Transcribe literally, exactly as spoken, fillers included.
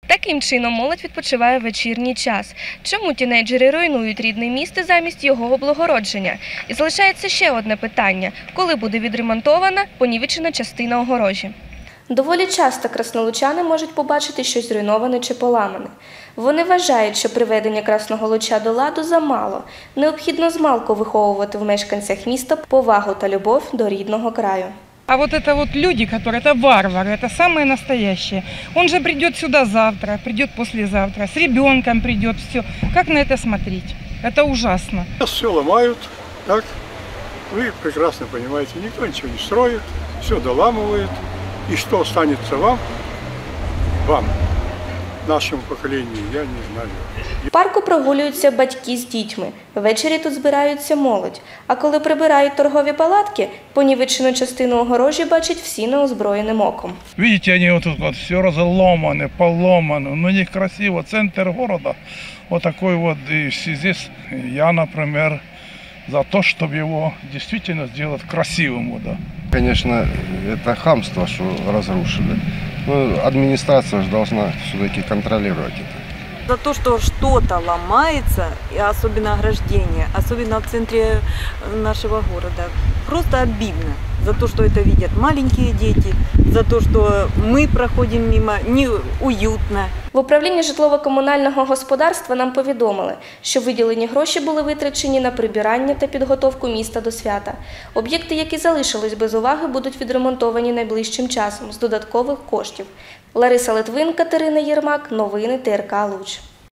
Таким чином молодь відпочиває в вечірній час. Чому тінейджери руйнують рідне місто замість його облагородження? І залишається ще одне питання – коли буде відремонтована понівечена частина огорожі? Доволі часто краснолучани можуть побачити щось зруйноване чи поламане. Вони вважають, що приведення Красного Луча до ладу замало. Необхідно змалку виховувати в мешканцях міста повагу та любов до рідного краю. А вот это вот люди, которые, это варвары, это самые настоящие. Он же придет сюда завтра, придет послезавтра, с ребенком придет, все. Как на это смотреть? Это ужасно. Все ломают, так? Вы прекрасно понимаете, никто ничего не строит, все доламывает. И что останется вам, вам, нашему поколению, я не знаю. В парку прогулюються батьки з дітьми. Ввечері тут збираються молодь. А коли прибирають торгові палатки, понівечену частину огорожі бачать всі неозброєним оком. Видите, они вот тут вот все разломаны, поломаны, ну некрасиво, центр города. Вот такой вот, и здесь я, например, за то, чтобы его действительно сделать красивым. Вот, да. Конечно, это хамство, что разрушили. Но администрация же должна все-таки контролировать это. За то, что что-то ломается, и особенно ограждение, особенно в центре нашего города. Просто обидно за то, что это видят маленькие дети, за то, что мы проходим мимо, неуютно. В управлінні житлово-комунального господарства нам повідомили, що виділені гроші були витрачені на прибирання та підготовку міста до свята. Об'єкти, які залишились без уваги, будуть відремонтовані найближчим часом з додаткових коштів. Лариса Литвин, Катерина Єрмак. Новини Т Р К Луч.